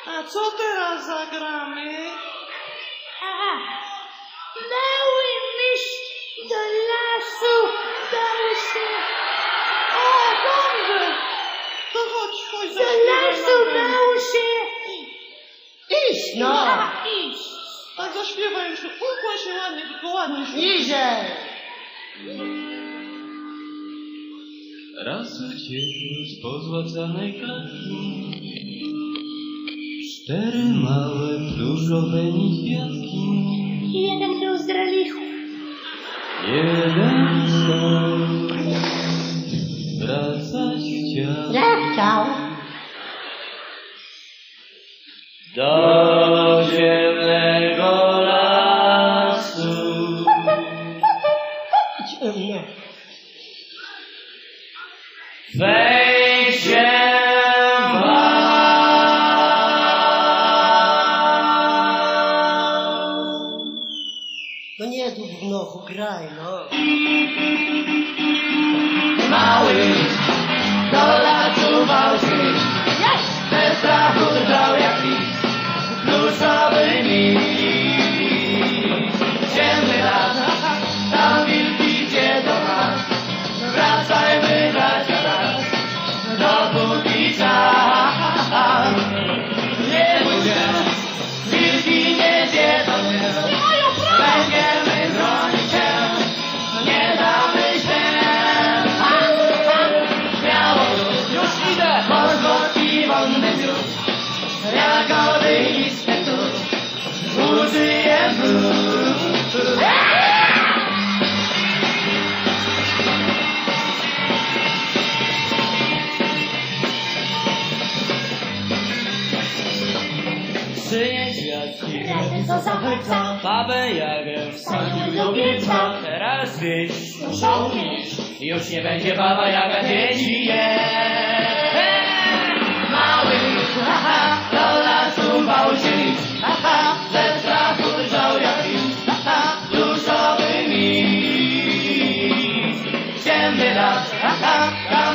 A co teraz zagramy? Mały mysz do lasu dał się. O, dobrze. To chodź Do lasu dał się. Iść, no. Iść. Tak zaśpiewaj już, ukłaj się ładnie, tylko ładnie się. Niżej. Raz uciekł z pozłacanej klatki 4 małe różowe niedźwiadki. Jeden był z relichu. Jeden stał, wracać chciał Chciał. do ciemnego lasu. Ciemne. Wejdź się No nie, tu w nochu graj, no. mały, do lasu bał się, bez strachu drżał jak lis, pluszowy mis. Ciemny las, tam wilki cię do nas, wracajmy bracia raz, dopóki czas. Nie bój się, wilki nie zjedzą mnie, będziemy bronić się, nie damy się. Śmiało już idę, pozwoliwam już, jagody i spętów, użyję Przynieś wiatki, Co zachwyca, babę Jagę wsadził do pieca. Teraz wieś muszą mieć. już nie będzie baba Jaga dzieci je. Mały, do lasu bał się iść, ze strachu drżał jak lis, pluszowy mis. Ciemny las, tam